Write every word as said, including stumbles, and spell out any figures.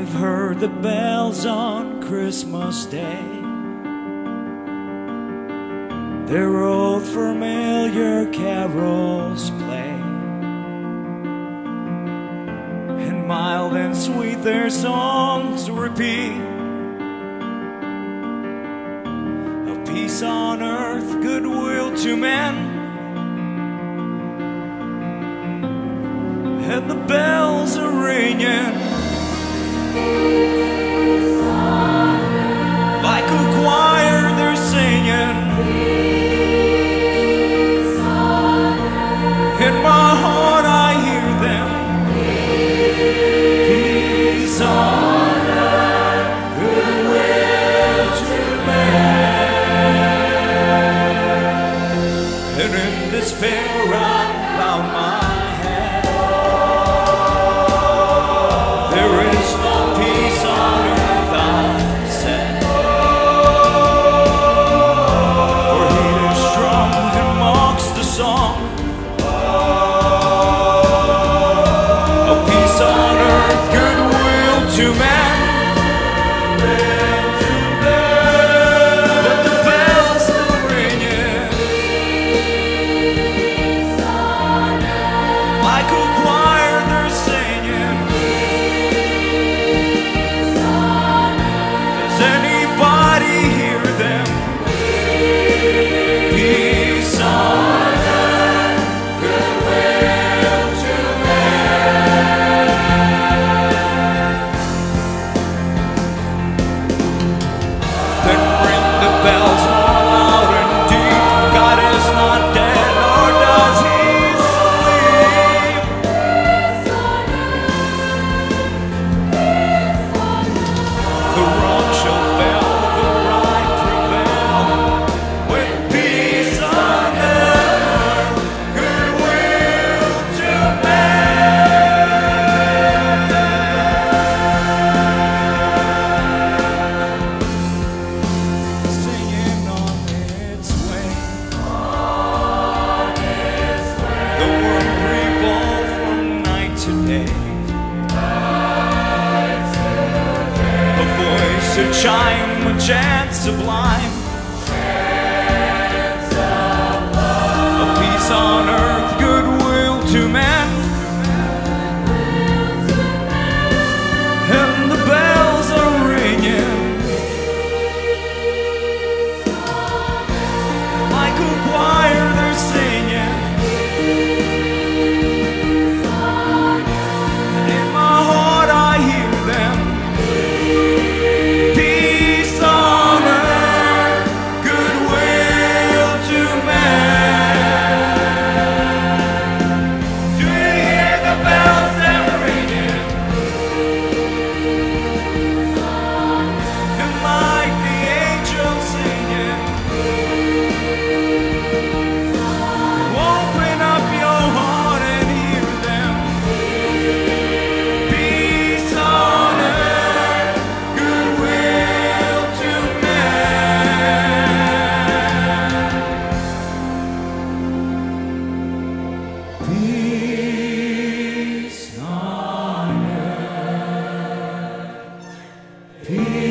I've heard the bells on Christmas Day, their old familiar carols play, and mild and sweet their songs repeat, of peace on earth, goodwill to men. And the bells are ringing like a choir, they're singing. In my heart I hear them. Peace on earth, goodwill to men. And in despair I bow my to chime, a chant sublime, a peace on earth, goodwill to men. And the bells are ringing like a choir, they're singing. And in my heart I hear them. Peace on earth. Peace.